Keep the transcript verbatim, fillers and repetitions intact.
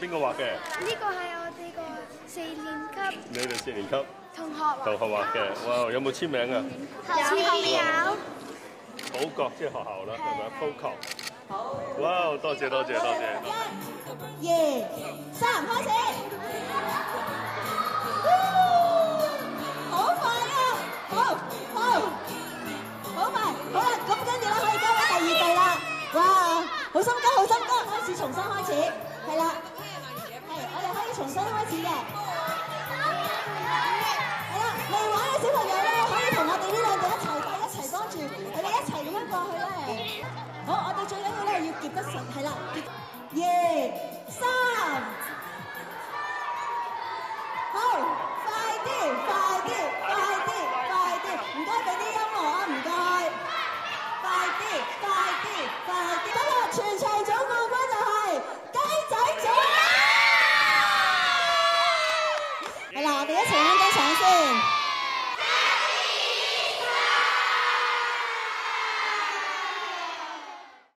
邊個畫嘅？ 呢個係我哋個四年級你哋四年級同學同學畫嘅。哇！有冇簽名啊？ 有有。 寶覺即係學校啦，係咪 ？Poco。哇！多謝多謝多謝。 一、二、三，開始。好快啊！好，好，好快。好啦，咁跟住咧可以交翻第二隊啦。哇！好心急，好心急，開始重新開始。係啦，係我哋可以重新開始嘅。係啦，嚟玩嘅小朋友咧，可以同我哋呢兩隊一齊帶一齊幫住，佢哋一齊咁樣過去咧。好，我哋最緊要咧要結得實，係啦，結得。